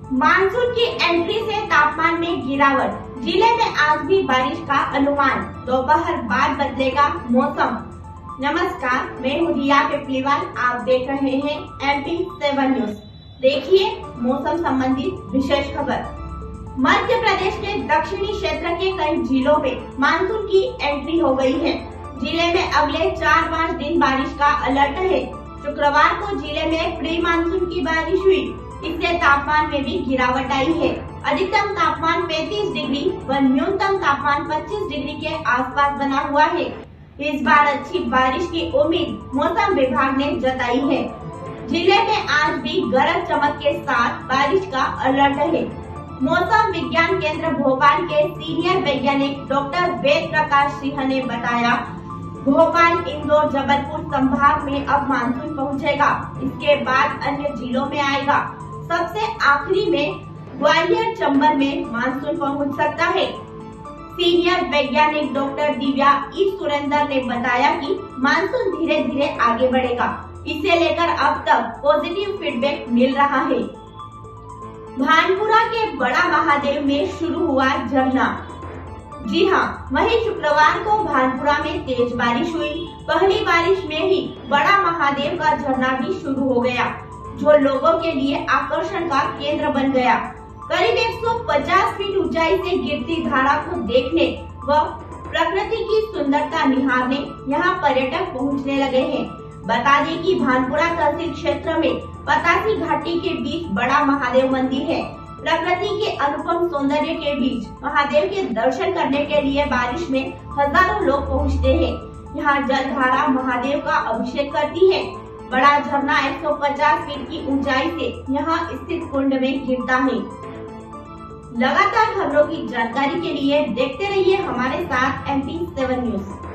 Monsoon की entry से तापमान में गिरावट, जिले में आज भी बारिश का अनुमान, दोपहर बाद बदलेगा मौसम। नमस्कार, मैं हूँ रिया पिपलीवाल, आप देख रहे हैं MP7 न्यूज। देखिए मौसम संबंधित विशेष खबर। मध्य प्रदेश के दक्षिणी क्षेत्र के कई जिलों में मानसून की एंट्री हो गई है। जिले में अगले 4-5 दिन बारिश का अलर्ट है। शुक्रवार को जिले में प्री मानसून की बारिश हुई, इससे तापमान में भी गिरावट आई है। अधिकतम तापमान 35 डिग्री व न्यूनतम तापमान 25 डिग्री के आसपास बना हुआ है। इस बार अच्छी बारिश की उम्मीद मौसम विभाग ने जताई है। जिले में आज भी गरज चमक के साथ बारिश का अलर्ट है। मौसम विज्ञान केंद्र भोपाल के सीनियर वैज्ञानिक डॉक्टर वेद प्रकाश सिंह ने बताया, भोपाल, इंदौर, जबलपुर संभाग में अब मानसून पहुंचेगा। इसके बाद अन्य जिलों में आएगा। सबसे आखिरी में ग्वालियर, चंबल में मानसून पहुंच सकता है। सीनियर वैज्ञानिक डॉक्टर दिव्या ई सुरेंद्र ने बताया कि मानसून धीरे धीरे आगे बढ़ेगा। इसे लेकर अब तक पॉजिटिव फीडबैक मिल रहा है। भानपुरा के बड़ा महादेव में शुरू हुआ झरना। जी हाँ, वहीं शुक्रवार को भानपुरा में तेज बारिश हुई। पहली बारिश में ही बड़ा महादेव का झरना भी शुरू हो गया, जो लोगों के लिए आकर्षण का केंद्र बन गया। करीब 150 फीट ऊंचाई से गिरती धारा को देखने व प्रकृति की सुंदरता निहारने यहाँ पर्यटक पहुँचने लगे हैं। बता दें कि भानपुरा तहसील क्षेत्र में पतासी घाटी के बीच बड़ा महादेव मंदिर है। प्रकृति के अनुपम सौंदर्य के बीच महादेव के दर्शन करने के लिए बारिश में हजारों लोग पहुँचते हैं। यहाँ जलधारा महादेव का अभिषेक करती है। बड़ा झरना 150 फीट की ऊंचाई से यहाँ स्थित कुंड में गिरता है। लगातार खबरों की जानकारी के लिए देखते रहिए हमारे साथ MP7 न्यूज।